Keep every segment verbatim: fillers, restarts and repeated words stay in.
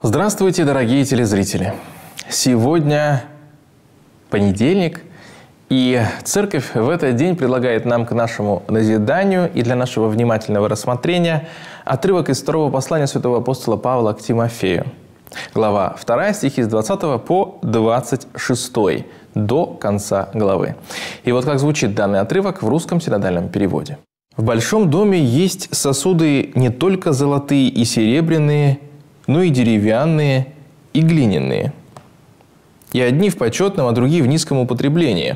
Здравствуйте, дорогие телезрители! Сегодня понедельник, и Церковь в этот день предлагает нам к нашему назиданию и для нашего внимательного рассмотрения отрывок из второго послания святого апостола Павла к Тимофею. Глава вторая, стихи с двадцатого по двадцать шестой, до конца главы. И вот как звучит данный отрывок в русском синодальном переводе. «В большом доме есть сосуды не только золотые и серебряные, но и деревянные, и глиняные. И одни в почетном, а другие в низком употреблении.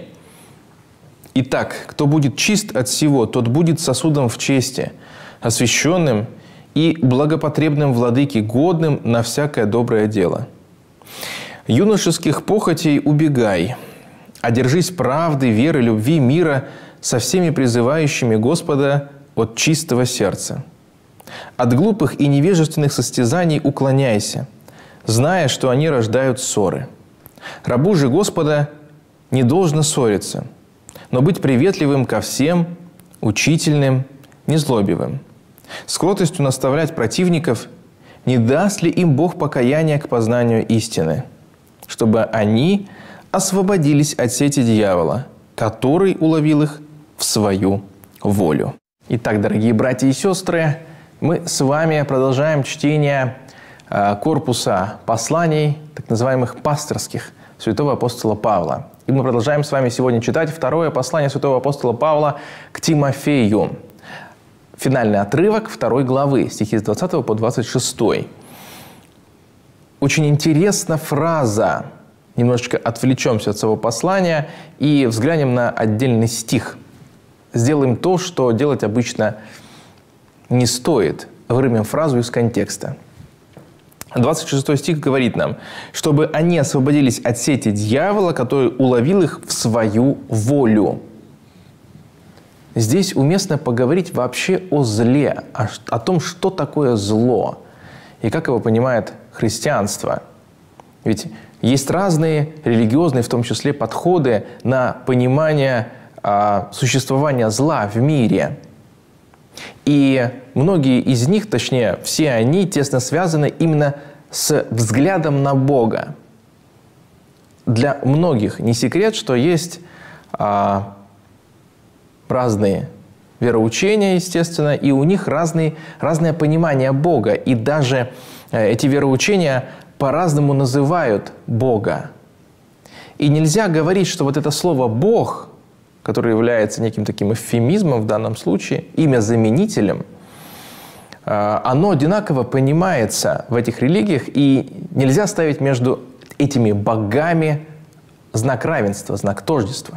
Итак, кто будет чист от всего, тот будет сосудом в чести, освященным и благопотребным владыке, годным на всякое доброе дело. Юношеских похотей убегай, а держись правды, веры, любви, мира со всеми призывающими Господа от чистого сердца. От глупых и невежественных состязаний уклоняйся, зная, что они рождают ссоры. Рабу же Господа не должно ссориться, но быть приветливым ко всем, учительным, незлобивым, с кротостью наставлять противников, не даст ли им Бог покаяния к познанию истины, чтобы они освободились от сети дьявола, который уловил их в свою волю». Итак, дорогие братья и сестры, мы с вами продолжаем чтение корпуса посланий, так называемых пасторских, святого апостола Павла. И мы продолжаем с вами сегодня читать второе послание святого апостола Павла к Тимофею. Финальный отрывок второй главы, стихи с двадцатого по двадцать шестой. Очень интересна фраза. Немножечко отвлечемся от своего послания и взглянем на отдельный стих. Сделаем то, что делать обычно не стоит. Вырвем фразу из контекста. двадцать шестой стих говорит нам, чтобы они освободились от сети дьявола, который уловил их в свою волю. Здесь уместно поговорить вообще о зле, о, о том, что такое зло и как его понимает христианство. Ведь есть разные религиозные, в том числе, подходы на понимание а, существования зла в мире. И многие из них, точнее, все они тесно связаны именно с взглядом на Бога. Для многих не секрет, что есть а, разные вероучения, естественно, и у них разные, разное понимание Бога. И даже эти вероучения по-разному называют Бога. И нельзя говорить, что вот это слово «Бог», которое является неким таким эвфемизмом в данном случае, имя-заменителем, оно одинаково понимается в этих религиях, и нельзя ставить между этими богами знак равенства, знак тождества.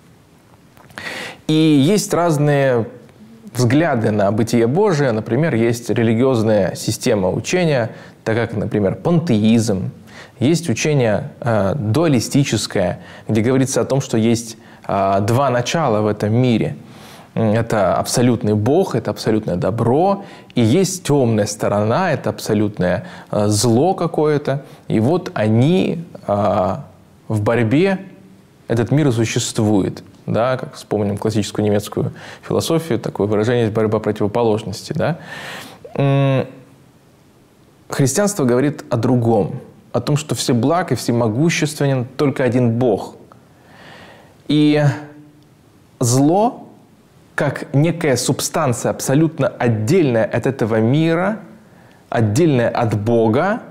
И есть разные взгляды на бытие Божие. Например, есть религиозная система учения, так как, например, пантеизм. Есть учение э, дуалистическое, где говорится о том, что есть э, два начала в этом мире. Это абсолютный Бог, это абсолютное добро, и есть темная сторона, это абсолютное э, зло какое-то. И вот они э, в борьбе, этот мир существует. Да, как вспомним классическую немецкую философию, такое выражение есть борьба противоположности. Да? Христианство говорит о другом, о том, что всеблаг и всемогущественен только один Бог. И зло, как некая субстанция абсолютно отдельная от этого мира, отдельная от Бога,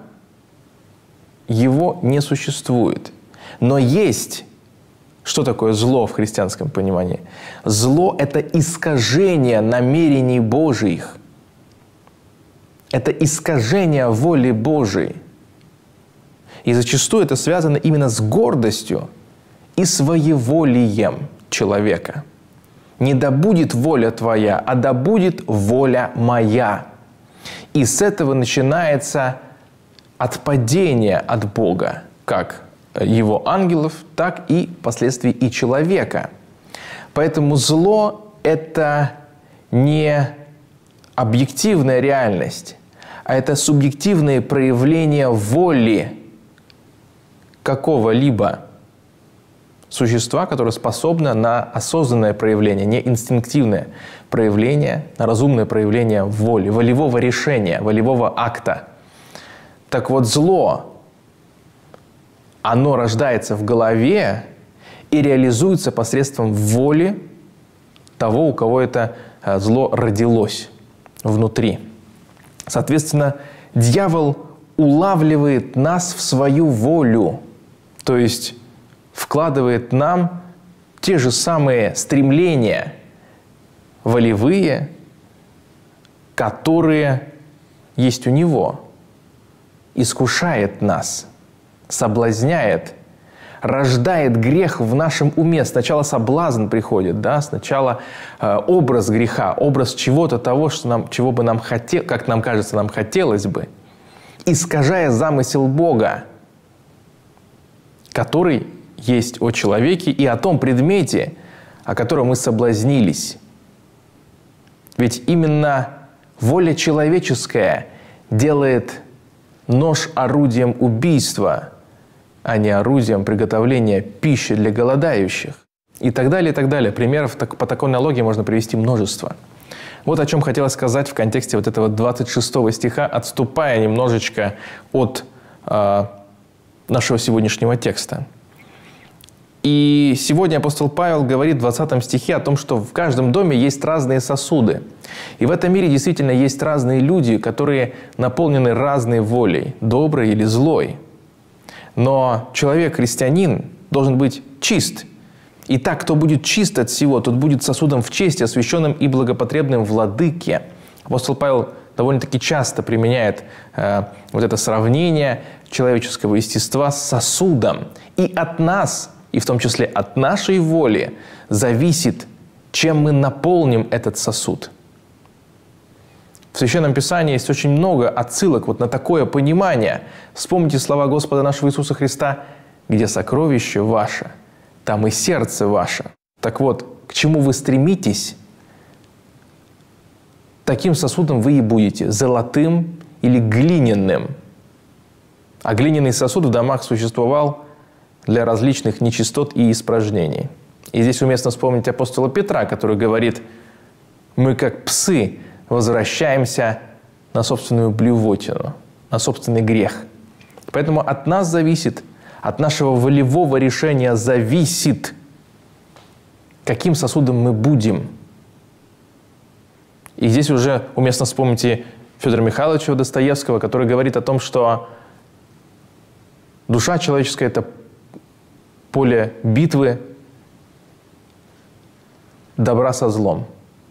его не существует. Но есть... Что такое зло в христианском понимании? Зло – это искажение намерений Божьих. Это искажение воли Божией. И зачастую это связано именно с гордостью и своеволием человека. Не да будет воля твоя, а да будет воля моя. И с этого начинается отпадение от Бога, как его ангелов, так и впоследствии и человека. Поэтому зло – это не объективная реальность, а это субъективные проявления воли какого-либо существа, которое способно на осознанное проявление, не инстинктивное проявление, на разумное проявление воли, волевого решения, волевого акта. Так вот, зло, оно рождается в голове и реализуется посредством воли того, у кого это зло родилось внутри. Соответственно, дьявол улавливает нас в свою волю, то есть вкладывает нам те же самые стремления волевые, которые есть у него, искушает нас, соблазняет, рождает грех в нашем уме. Сначала соблазн приходит, да? Сначала э, образ греха, образ чего-то того, что нам, чего бы нам хотел, как нам кажется, нам хотелось бы, искажая замысел Бога, который есть о человеке и о том предмете, о котором мы соблазнились. Ведь именно воля человеческая делает нож орудием убийства, а не орудием приготовления пищи для голодающих. И так далее, и так далее. Примеров по такой аналогии можно привести множество. Вот о чем хотелось сказать в контексте вот этого двадцать шестого стиха, отступая немножечко от э, нашего сегодняшнего текста. И сегодня апостол Павел говорит в двадцатом стихе о том, что в каждом доме есть разные сосуды. И в этом мире действительно есть разные люди, которые наполнены разной волей, доброй или злой. Но человек-христианин должен быть чист. И так, кто будет чист от всего, тот будет сосудом в чести, освященным и благопотребным владыке. Апостол Павел довольно-таки часто применяет э, вот это сравнение человеческого естества с сосудом. И от нас, и в том числе от нашей воли, зависит, чем мы наполним этот сосуд. В Священном Писании есть очень много отсылок вот на такое понимание. Вспомните слова Господа нашего Иисуса Христа: «Где сокровище ваше, там и сердце ваше». Так вот, к чему вы стремитесь, таким сосудом вы и будете, золотым или глиняным. А глиняный сосуд в домах существовал для различных нечистот и испражнений. И здесь уместно вспомнить апостола Петра, который говорит: «Мы, как псы, возвращаемся на собственную блювотину, на собственный грех». Поэтому от нас зависит, от нашего волевого решения зависит, каким сосудом мы будем. И здесь уже уместно вспомнить и Федора Михайловича Достоевского, который говорит о том, что душа человеческая – это поле битвы добра со злом.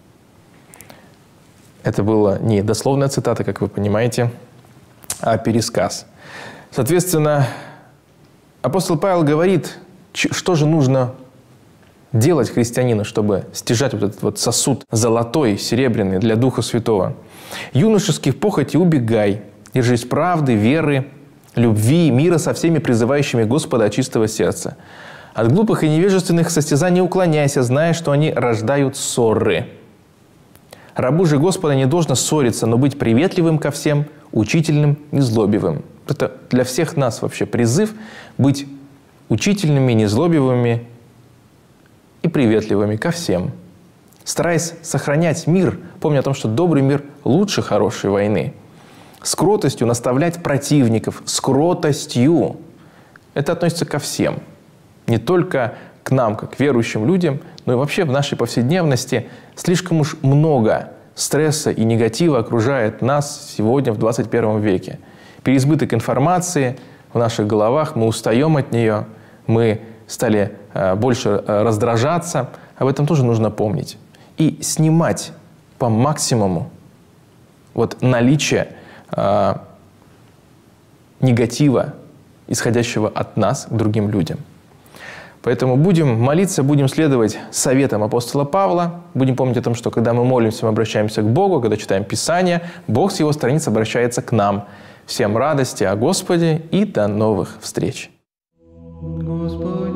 Это была не дословная цитата, как вы понимаете, а пересказ. Соответственно, апостол Павел говорит, что же нужно делать христианину, чтобы стяжать вот этот вот сосуд золотой, серебряный для Духа Святого. «Юношеских похоти убегай, держись правды, веры, любви, мира со всеми призывающими Господа от чистого сердца. От глупых и невежественных состязаний уклоняйся, зная, что они рождают ссоры. Рабу же Господа не должно ссориться, но быть приветливым ко всем, учительным, незлобивым». Это для всех нас вообще призыв быть учительными, незлобивыми и приветливыми ко всем, стараясь сохранять мир, помня о том, что добрый мир лучше хорошей войны. С кротостью наставлять противников, с кротостью. Это относится ко всем. Не только к нам, как к верующим людям, но и вообще в нашей повседневности слишком уж много стресса и негатива окружает нас сегодня в двадцать первом веке. Переизбыток информации в наших головах, мы устаем от нее, мы стали э, больше э, раздражаться. Об этом тоже нужно помнить. И снимать по максимуму вот наличие э, негатива, исходящего от нас к другим людям. Поэтому будем молиться, будем следовать советам апостола Павла, будем помнить о том, что когда мы молимся, мы обращаемся к Богу, когда читаем Писание, Бог с Его страниц обращается к нам. Всем радости о Господе и до новых встреч! Господи.